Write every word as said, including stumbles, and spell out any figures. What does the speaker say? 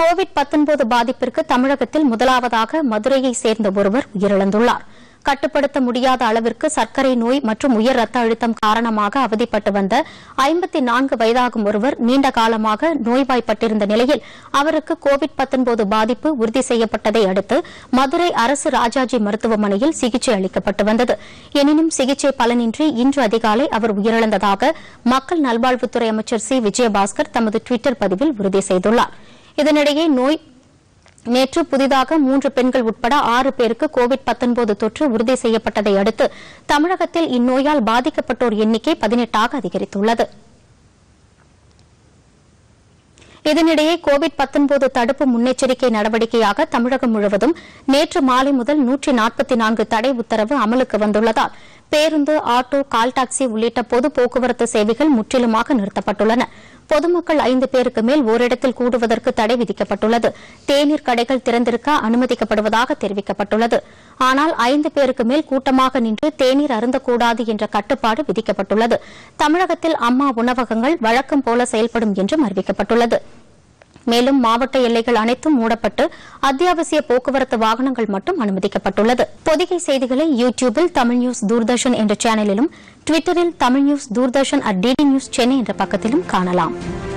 Covid பத்தொன்பது பாதிப்பிற்கு தமிழகத்தில் முதலாவதாக மதுரையை சேர்ந்த ஒருவர் உயிரிழந்துள்ளார். கட்டுப்படுத்த முடியாத அளவிற்கு சர்க்கரை நோய் மற்றும் உயர் ரத்த அழுத்தம் காரணமாக அவதிப்பட்டு வந்த ஐம்பத்தி நான்கு வயதாகும் ஒருவர் நீண்ட காலமாக நோய்வாய்ப்பட்டிருந்த நிலையில் அவருக்கு கோவிட் பத்தொன்பது பாதிப்பு உறுதி செய்யப்பட்டதை அடுத்து மதுரை அரசு ராஜாஜி மருத்துவமனையில் சிகிச்சை அளிக்கப்பட்டு வந்தது. எனினும் சிகிச்சை பலனின்றி இன்று அதிகாலை அவர் உயிரிழந்ததாக மக்கள் நல்வாழ்வுத்துறை அமைச்சர் சி விஜயபாஸ்கர் தமது டுவிட்டர் பதிவில் உறுதி செய்துள்ளார். இதனிடையே நோய் நேற்று புதிதாக மூன்று பெண்கள் உட்பட ஆறு பேருக்கு கோவிட் பத்தொன்பது தொற்று உறுதி செய்யப்பட்டதை அடுத்து தமிழகத்தில் இந்நோயால் பாதிக்கப்பட்டோர் எண்ணிக்கை பதினெட்டாக அதிகரித்துள்ளது. இதனிடையே கோவிட் பத்தொன்பது தடுப்பு முன்னெச்சரிக்கை நடவடிக்கையாக தமிழகம் முழுவதும் நேற்று மாலை முதல் நூற்றி நாற்பத்தி நான்கு தடை உத்தரவு அமலுக்கு வந்துள்ளதால் பேருந்து, ஆட்டோ, கால் டாக்ஸி உள்ளிட்ட பொது போக்குவரத்து சேவைகள் முற்றிலுமாக நிறுத்தப்பட்டுள்ளன. பொதுமக்கள் ஐந்து பேருக்கு மேல் ஓரிடத்தில் கூடுவதற்கு தடை விதிக்கப்பட்டுள்ளது. தேநீர் கடைகள் திறந்திருக்க அனுமதிக்கப்படுவதாக தெரிவிக்கப்பட்டுள்ளது. ஆனால் ஐந்து பேருக்கு மேல் கூட்டமாக நின்று தேநீர் அருந்தக்கூடாது என்ற கட்டுப்பாடு விதிக்கப்பட்டுள்ளது. தமிழகத்தில் அம்மா உணவகங்கள் வழக்கம் போல செயல்படும் என்றும் அறிவிக்கப்பட்டுள்ளது. மேலும் மாவட்ட எல்லைகள் அனைத்தும் மூடப்பட்டு அத்தியாவசிய போக்குவரத்து வாகனங்கள் மட்டும் அனுமதிக்கப்பட்டுள்ளது. பொதிகை செய்திகளை யூ டியூபில் தமிழ் நியூஸ் தூர்தர்ஷன் என்ற சேனலிலும், டுவிட்டரில் Tamil news Doordarshan at DD news Chennai என்ற பக்கத்திலும் காணலாம்.